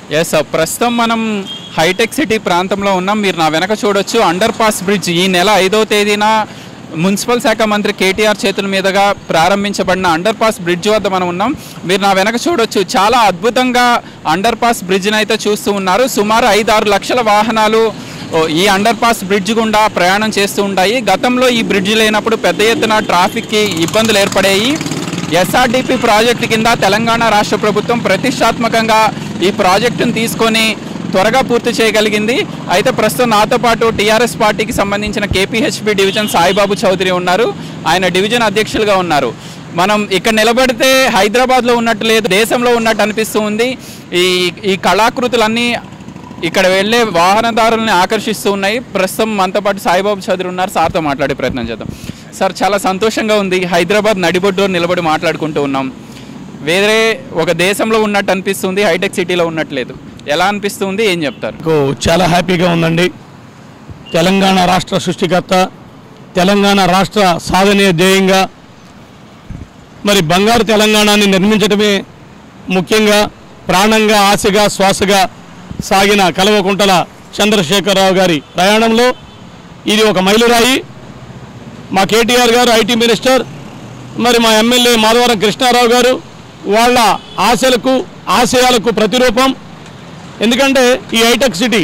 Yes sir, ప్రస్తుతం మనం hitech city ప్రాంతంలో ఉన్నాం. మీరు నా వెనక చూడొచ్చు అండర్ పాస్ బ్రిడ్జ్ ఈ నెల 5వ తేదీన మున్సిపల్ శాఖ మంత్రి కేటీఆర్ చేతుల మీదుగా ప్రారంభించబడిన అండర్ పాస్ బ్రిడ్జ్ వద్ద మనం ఉన్నాం. మీరు నా వెనక చూడొచ్చు, చాలా అద్భుతంగా అండర్ పాస్ బ్రిడ్జ్ని అయితే చూస్తూ ఉన్నారు. సుమారు 5-6 లక్షల వాహనాలు ఈ అండర్ పాస్ బ్రిడ్జ్ గుండా ప్రయాణం చేస్తూ ఉంటాయి. గతంలో ఈ బ్రిడ్జ్ లేనప్పుడు పెద్ద ఎత్తున ట్రాఫిక్కి ఇబ్బందులు ఏర్పడాయి. ఎస్ఆర్డిపి ప్రాజెక్టు కింద తెలంగాణ రాష్ట్ర ప్రభుత్వం ప్రతిష్టాత్మకంగా ఈ ప్రాజెక్టును తీసుకొని త్వరగా పూర్తి చేయగలిగింది. అయితే ప్రస్తుతం నాతో పాటు టీఆర్ఎస్ పార్టీకి సంబంధించిన కేపీహెచ్బి డివిజన్ సాయిబాబు చౌదరి ఉన్నారు. ఆయన డివిజన్ అధ్యక్షులుగా ఉన్నారు. మనం ఇక్కడ నిలబడితే హైదరాబాద్లో ఉన్నట్టు లేదు, దేశంలో ఉన్నట్టు అనిపిస్తూ ఉంది. ఈ కళాకృతులన్నీ ఇక్కడ వెళ్ళే వాహనదారుల్ని ఆకర్షిస్తూ ఉన్నాయి. ప్రస్తుతం మనతో పాటు సాయిబాబు చౌదరి ఉన్నారు. సార్తో మాట్లాడే ప్రయత్నం చేద్దాం. సార్, చాలా సంతోషంగా ఉంది. హైదరాబాద్ నడిబొడ్డు నిలబడి మాట్లాడుకుంటూ ఉన్నాం. వేరే ఒక దేశంలో ఉన్నట్టు అనిపిస్తుంది, హైటెక్ సిటీలో ఉన్నట్లేదు. ఎలా అనిపిస్తుంది, ఏం చెప్తారు? చాలా హ్యాపీగా ఉందండి. తెలంగాణ రాష్ట్ర సృష్టికర్త, తెలంగాణ రాష్ట్ర సాధనే ధ్యేయంగా మరి బంగారు తెలంగాణని నిర్మించడమే ముఖ్యంగా ప్రాణంగా, ఆశగా, శ్వాసగా సాగిన కల్వకుంట్ల చంద్రశేఖరరావు గారి ప్రయాణంలో ఇది ఒక మైలురాయి. మా కేటీఆర్ గారు ఐటీ మినిస్టర్, మరి మా ఎమ్మెల్యే మాధవరం కృష్ణారావు గారు వాళ్ళ ఆశలకు, ఆశయాలకు ప్రతిరూపం. ఎందుకంటే ఈ హైటెక్ సిటీ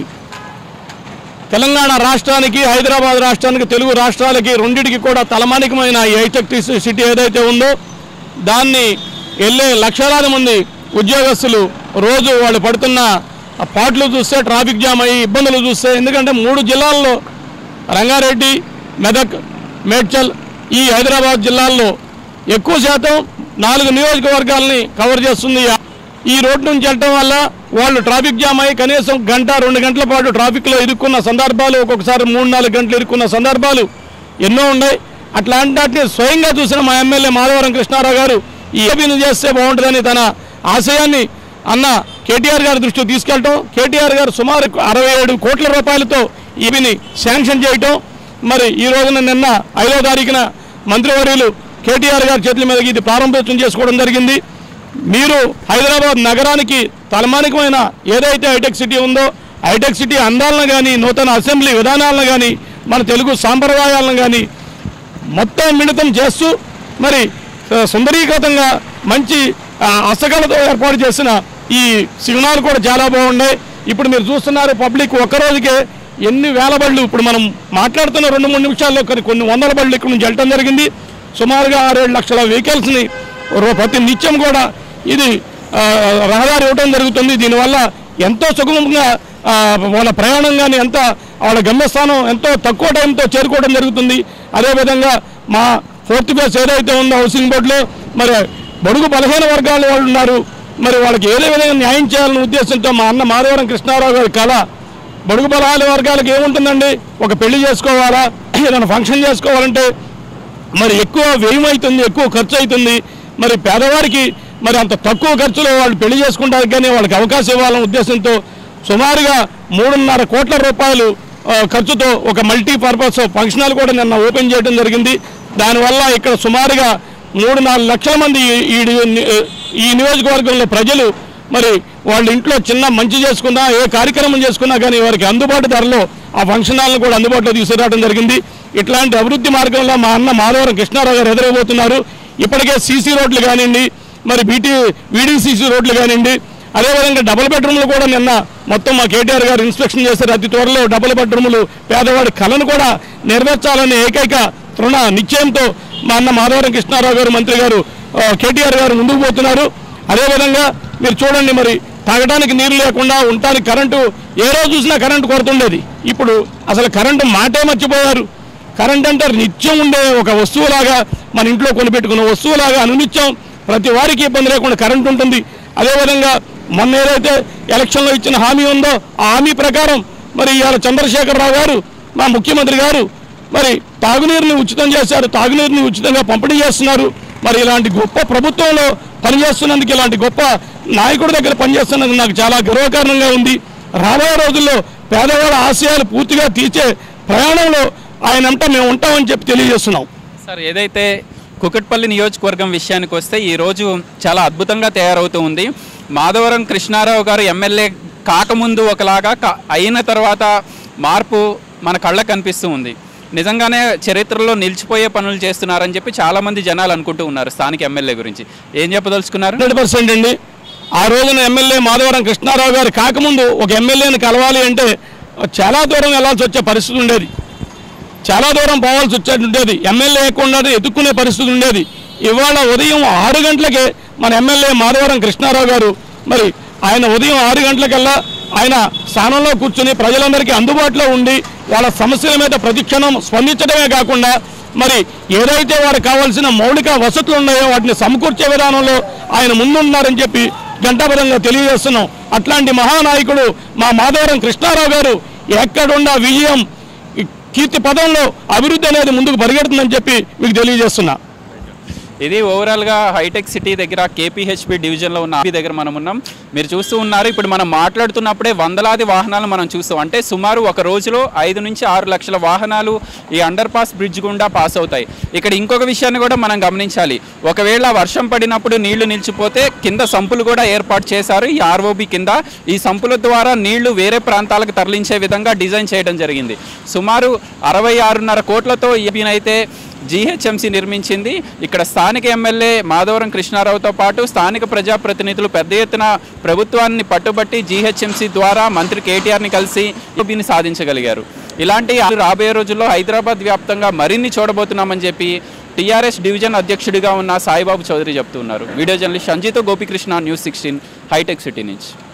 తెలంగాణ రాష్ట్రానికి, హైదరాబాద్ రాష్ట్రానికి, తెలుగు రాష్ట్రాలకి రెండింటికి కూడా తలమానికమైన ఈ హైటెక్ సిటీ ఏదైతే ఉందో దాన్ని వెళ్ళే లక్షలాది మంది ఉద్యోగస్తులు రోజు వాళ్ళు పడుతున్న పాటలు చూస్తే, ట్రాఫిక్ జామ్ అయ్యి ఇబ్బందులు చూస్తే, ఎందుకంటే 3 జిల్లాల్లో రంగారెడ్డి, మెదక్, మేడ్చల్ ఈ హైదరాబాద్ జిల్లాల్లో ఎక్కువ శాతం 4 నియోజకవర్గాలని కవర్ చేస్తుంది. ఈ రోడ్డు నుంచి వెళ్ళటం వల్ల వాళ్ళు ట్రాఫిక్ జామ్ అయ్యి కనీసం 1-2 గంటల పాటు ట్రాఫిక్లో ఇరుక్కున్న సందర్భాలు, ఒక్కొక్కసారి 3-4 గంటలు ఇరుక్కున్న సందర్భాలు ఎన్నో ఉన్నాయి. అట్లాంటి వాటిని స్వయంగా చూసిన మా ఎమ్మెల్యే మాధవరం కృష్ణారావు గారు ఈ ఏబీని చేస్తే బాగుంటుందని తన ఆశయాన్ని అన్న కేటీఆర్ గారి దృష్టికి తీసుకెళ్ళటం, కేటీఆర్ గారు సుమారు 67 కోట్ల రూపాయలతో ఈబీని శాంక్షన్ చేయటం, మరి ఈ రోజున నిన్న 5వ తారీఖున మంత్రివర్యులు కేటీఆర్ గారి చేతుల మీద ఇది ప్రారంభోత్సవం చేసుకోవడం జరిగింది. మీరు హైదరాబాద్ నగరానికి తలమానికమైన ఏదైతే హైటెక్ సిటీ ఉందో, హైటెక్ సిటీ అందాలను కానీ, నూతన అసెంబ్లీ విధానాలను కానీ, మన తెలుగు సాంప్రదాయాలను కానీ మొత్తం మిళితం చేస్తూ మరి సుందరీకృతంగా మంచి హస్తకళతో ఏర్పాటు చేసిన ఈ సిగ్నల్ కూడా చాలా బాగున్నాయి. ఇప్పుడు మీరు చూస్తున్నారు, పబ్లిక్ ఒక్కరోజుకే ఎన్ని వేల బళ్ళు, ఇప్పుడు మనం మాట్లాడుతున్న 2-3 నిమిషాల్లో కొన్ని వందల బళ్ళు ఇక్కడ నుంచి వెళ్ళటం జరిగింది. సుమారుగా 6-7 లక్షల వెహికల్స్ని ప్రతి నిత్యం కూడా ఇది రహదారి ఇవ్వడం జరుగుతుంది. దీనివల్ల ఎంతో సుగమంగా వాళ్ళ ప్రయాణం కానీ, ఎంత వాళ్ళ గమ్యస్థానం ఎంతో తక్కువ టైంతో చేరుకోవడం జరుగుతుంది. అదేవిధంగా మా 4th ఫేజ్ ఏదైతే ఉందో హౌసింగ్ బోర్డులో మరి బడుగు బలహీన వర్గాల వాళ్ళు ఉన్నారు, మరి వాళ్ళకి ఏదే విధంగా న్యాయం చేయాలనే ఉద్దేశంతో మా అన్న మాధవరం కృష్ణారావు గారి కళ. బడుగు బలహీన వర్గాలకు ఏముంటుందండి, ఒక పెళ్లి చేసుకోవాలా, ఏదైనా ఫంక్షన్ చేసుకోవాలంటే మరి ఎక్కువ వ్యయం అవుతుంది, ఎక్కువ ఖర్చు అవుతుంది. మరి పేదవారికి మరి అంత తక్కువ ఖర్చులో వాళ్ళు పెళ్లి చేసుకుంటారు, కానీ వాళ్ళకి అవకాశం ఇవ్వాలనే ఉద్దేశంతో సుమారుగా 3.5 కోట్ల రూపాయలు ఖర్చుతో ఒక మల్టీపర్పస్ ఫంక్షన్ హాల్ కూడా నిన్న ఓపెన్ చేయడం జరిగింది. దానివల్ల ఇక్కడ సుమారుగా 3-4 లక్షల మంది ఈ నియోజకవర్గంలో ప్రజలు మరి వాళ్ళ ఇంట్లో చిన్న మంచి చేసుకున్నా, ఏ కార్యక్రమం చేసుకున్నా కానీ వారికి అందుబాటు ధరలో ఆ ఫంక్షన్ హాల్ను కూడా అందుబాటులో తీసుకురావడం జరిగింది. ఇట్లాంటి అభివృద్ధి మార్గంలో మా అన్న మాధవరం కృష్ణారావు గారు ఎదురబోతున్నారు. ఇప్పటికే సీసీ రోడ్లు కానివ్వండి, మరి వీడీసీసీ రోడ్లు కానివ్వండి, అదేవిధంగా డబుల్ బెడ్రూమ్లు కూడా నిన్న మొత్తం మా కేటీఆర్ గారు ఇన్స్పెక్షన్ చేశారు. అతి త్వరలో డబుల్ బెడ్రూమ్లు పేదవాడి కళను కూడా నెరవేర్చాలనే ఏకైక తృణ నిశ్చయంతో మా అన్న మాధవరం కృష్ణారావు గారు, మంత్రి గారు కేటీఆర్ గారు ముందుకు పోతున్నారు. అదేవిధంగా మీరు చూడండి, మరి తాగడానికి నీరు లేకుండా ఉండటానికి కరెంటు ఏ రోజు చూసినా కరెంటు కొడుతుండేది. ఇప్పుడు అసలు కరెంటు మాటే మర్చిపోయారు. కరెంట్ అంటే నిత్యం ఉండే ఒక వస్తువులాగా, మన ఇంట్లో కొనిపెట్టుకున్న వస్తువులాగా అనునిత్యం ప్రతి వారికి ఇబ్బంది లేకుండా కరెంటు ఉంటుంది. అదేవిధంగా మొన్న ఏదైతే ఎలక్షన్లో ఇచ్చిన హామీ ఉందో ఆ హామీ ప్రకారం మరి ఇవాళ చంద్రశేఖరరావు గారు, మా ముఖ్యమంత్రి గారు మరి తాగునీరుని ఉచితం చేశారు, తాగునీరుని ఉచితంగా పంపిణీ చేస్తున్నారు. మరి ఇలాంటి గొప్ప ప్రభుత్వంలో పనిచేస్తున్నందుకు, ఇలాంటి గొప్ప నాయకుడి దగ్గర పనిచేస్తున్నందుకు నాకు చాలా గర్వకారణంగా ఉంది. రాబోయే రోజుల్లో పేదవాళ్ళ ఆశయాలు పూర్తిగా తీర్చే ప్రయాణంలో ఆయన అంతా మేము ఉంటామని చెప్పి తెలియజేస్తున్నాం. సార్, ఏదైతే కుకట్పల్లి నియోజకవర్గం విషయానికి వస్తే ఈరోజు చాలా అద్భుతంగా తయారవుతూ ఉంది. మాధవరం కృష్ణారావు గారు ఎమ్మెల్యే కాకముందు ఒకలాగా అయిన తర్వాత మార్పు మన కళ్ళకు కనిపిస్తూ ఉంది. నిజంగానే చరిత్రలో నిలిచిపోయే పనులు చేస్తున్నారని చెప్పి చాలామంది జనాలు అనుకుంటూ ఉన్నారు. స్థానిక ఎమ్మెల్యే గురించి ఏం చెప్పదలుచుకున్నారు? 100% అండి. ఆ రోజున ఎమ్మెల్యే మాధవరం కృష్ణారావు గారు కాకముందు ఒక ఎమ్మెల్యేని కలవాలి అంటే చాలా దూరం వెళ్ళాల్సి వచ్చే పరిస్థితి ఉండేది, చాలా దూరం పోవాల్సి వచ్చేది ఉండేది, ఎమ్మెల్యే లేకుండా ఎదుక్కునే పరిస్థితి ఉండేది. ఇవాళ ఉదయం 6 గంటలకే మన ఎమ్మెల్యే మాధవరం కృష్ణారావు గారు మరి ఆయన ఉదయం 6 గంటలకల్లా ఆయన స్థానంలో కూర్చుని ప్రజలందరికీ అందుబాటులో ఉండి వాళ్ళ సమస్యల మీద ప్రతిక్షణం స్పందించడమే కాకుండా మరి ఏదైతే వారికి కావాల్సిన మౌలిక వసతులు ఉన్నాయో వాటిని సమకూర్చే విధానంలో ఆయన ముందున్నారని చెప్పి గంటాపరంగా తెలియజేస్తున్నాం. అట్లాంటి మహానాయకుడు మా మాధవరం కృష్ణారావు గారు ఎక్కడున్న విజయం కీర్తి పదంలో అభివృద్ధి అనేది ముందుకు పరిగెడుతుందని చెప్పి మీకు తెలియజేస్తున్నా. ఇది ఓవరాల్గా హైటెక్ సిటీ దగ్గర కేపీహెచ్పి డివిజన్లో ఉన్న ఆఫీ దగ్గర మనం ఉన్నాం. మీరు చూస్తూ ఉన్నారు, ఇప్పుడు మనం మాట్లాడుతున్నప్పుడే వందలాది వాహనాలు మనం చూస్తాం. అంటే సుమారు ఒక రోజులో 5 నుంచి 6 లక్షల వాహనాలు ఈ అండర్ పాస్ బ్రిడ్జ్ గుండా పాస్ అవుతాయి. ఇక్కడ ఇంకొక విషయాన్ని కూడా మనం గమనించాలి. ఒకవేళ వర్షం పడినప్పుడు నీళ్లు నిలిచిపోతే కింద సంపులు కూడా ఏర్పాటు చేశారు ఈ ఆర్ఓబి కింద. ఈ సంపుల ద్వారా నీళ్లు వేరే ప్రాంతాలకు తరలించే విధంగా డిజైన్ చేయడం జరిగింది. సుమారు 66.5 కోట్లతో ఈయనైతే జీహెచ్ఎంసీ నిర్మించింది. ఇక్కడ స్థానిక ఎమ్మెల్యే మాధవరం కృష్ణారావుతో పాటు స్థానిక ప్రజాప్రతినిధులు పెద్ద ఎత్తున ప్రభుత్వాన్ని పట్టుబట్టి జీహెచ్ఎంసీ ద్వారా మంత్రి కేటీఆర్ని కలిసి దీన్ని సాధించగలిగారు. ఇలాంటి రాబోయే రోజుల్లో హైదరాబాద్ వ్యాప్తంగా మరిన్ని చూడబోతున్నామని చెప్పి టీఆర్ఎస్ డివిజన్ అధ్యక్షుడిగా ఉన్న సాయిబాబు చౌదరి చెప్తున్నారు. వీడియో జర్నలిస్ట్ సంజీతో గోపికృష్ణ, న్యూస్ 16 హైటెక్ సిటీ నుంచి.